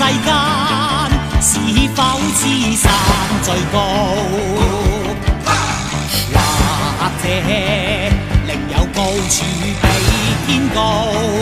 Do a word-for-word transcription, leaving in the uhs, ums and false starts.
世間，是否知山最高？或者另有高處比天高？